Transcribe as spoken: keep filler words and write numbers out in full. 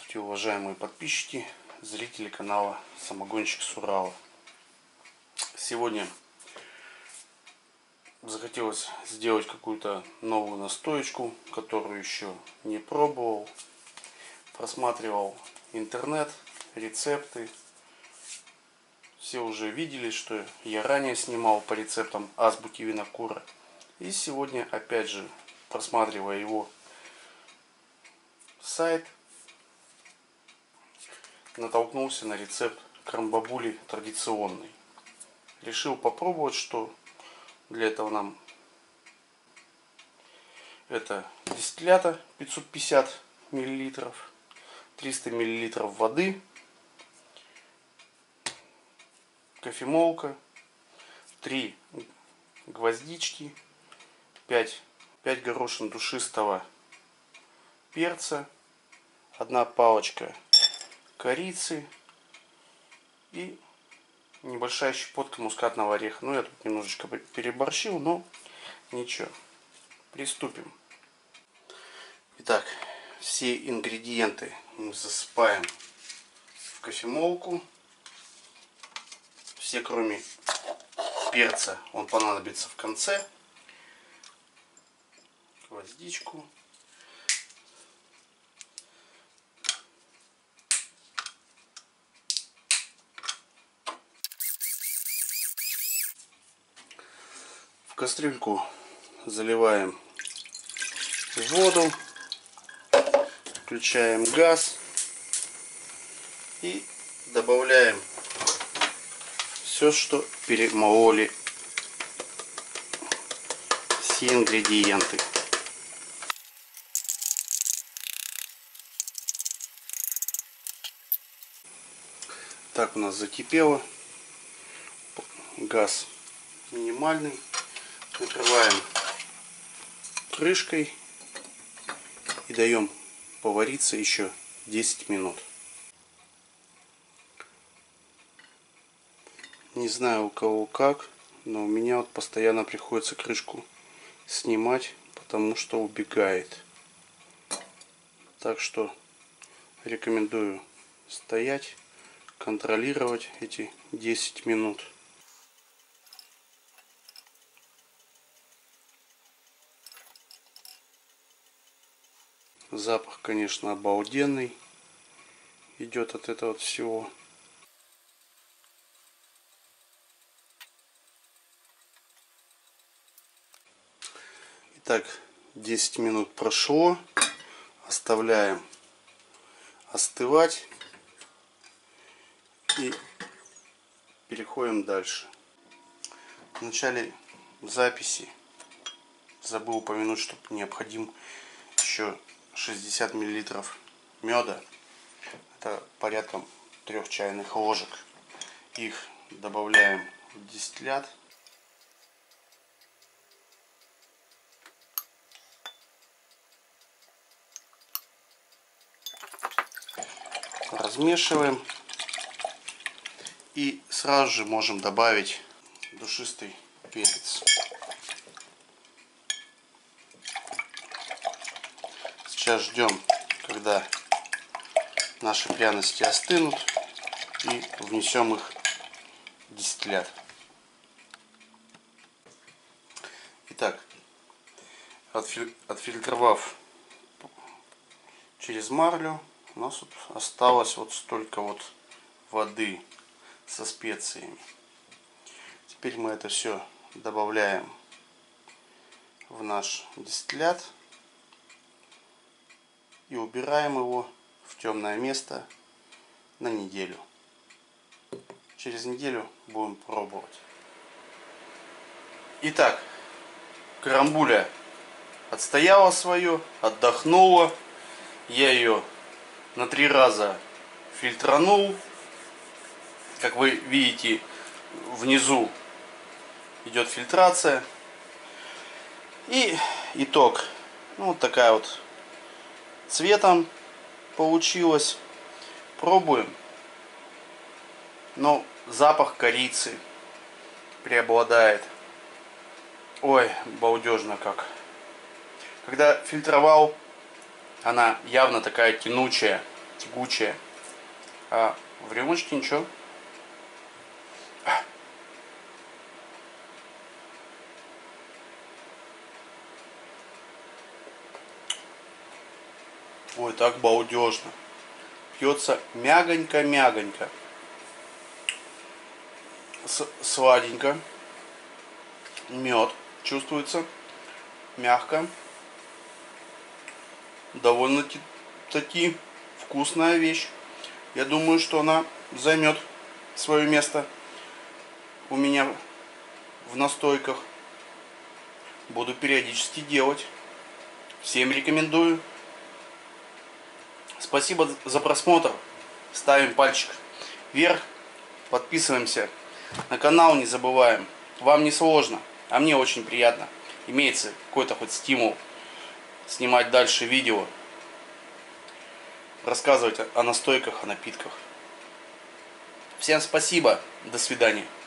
Здравствуйте, уважаемые подписчики, зрители канала Самогонщик с Урала. Сегодня захотелось сделать какую-то новую настоечку, которую еще не пробовал. Просматривал интернет, рецепты. Все уже видели, что я ранее снимал по рецептам азбуки винокура. И сегодня, опять же, просматривая его сайт, натолкнулся на рецепт крем-бабули традиционный. Решил попробовать, что для этого нам это дистиллята пятьсот пятьдесят миллилитров, триста миллилитров воды, кофемолка, три гвоздички, пять горошин душистого перца, одна палочка корицы и небольшая щепотка мускатного ореха. Ну, я тут немножечко переборщил, но ничего. Приступим. Итак, все ингредиенты мы засыпаем в кофемолку. Все, кроме перца, он понадобится в конце. Гвоздичку. В кастрюльку заливаем воду, включаем газ и добавляем все, что перемололи, все ингредиенты. Так, у нас закипело, газ минимальный. Накрываем крышкой и даем повариться еще десять минут. Не знаю, у кого как, но у меня вот постоянно приходится крышку снимать, потому что убегает. Так что рекомендую стоять, контролировать эти десять минут. Запах, конечно, обалденный идет от этого всего. Итак, десять минут прошло. Оставляем остывать и переходим дальше. В начале записи забыл упомянуть, что необходим еще шестьдесят миллилитров меда. Это порядком трех чайных ложек. Их добавляем в дистиллят. Размешиваем. И сразу же можем добавить душистый перец. Сейчас ждем, когда наши пряности остынут, и внесем их в дистиллят. Итак, отфильтровав через марлю, у нас вот осталось вот столько вот воды со специями. Теперь мы это все добавляем в наш дистиллят и убираем его в темное место на неделю. Через неделю будем пробовать. Итак, крем-бабуля отстояла свое, отдохнула. Я ее на три раза фильтранул. Как вы видите, внизу идет фильтрация. И итог. Ну, вот такая вот цветом получилось. Пробуем. Но запах корицы преобладает. Ой, балдежно как. Когда фильтровал, она явно такая тянучая. тягучая. А в рюмочке ничего. Ой, так балдежно. Пьется мягонько-мягонько. Сладенько. Мед чувствуется. Мягко. Довольно-таки вкусная вещь. Я думаю, что она займет свое место у меня в настойках. Буду периодически делать. Всем рекомендую. Спасибо за просмотр. Ставим пальчик вверх. Подписываемся на канал, не забываем. Вам не сложно, а мне очень приятно. Имеется какой-то хоть стимул снимать дальше видео. Рассказывать о настойках, о напитках. Всем спасибо. До свидания.